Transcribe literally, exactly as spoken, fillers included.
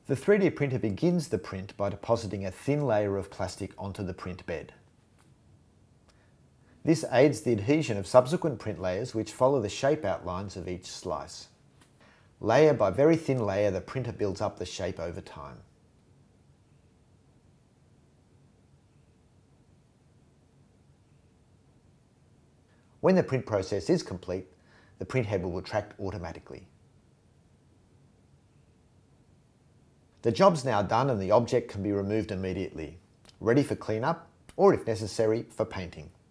The three D printer begins the print by depositing a thin layer of plastic onto the print bed. This aids the adhesion of subsequent print layers which follow the shape outlines of each slice. Layer by very thin layer, the printer builds up the shape over time. When the print process is complete, the print head will retract automatically. The job's now done and the object can be removed immediately, ready for cleanup or, if necessary, for painting.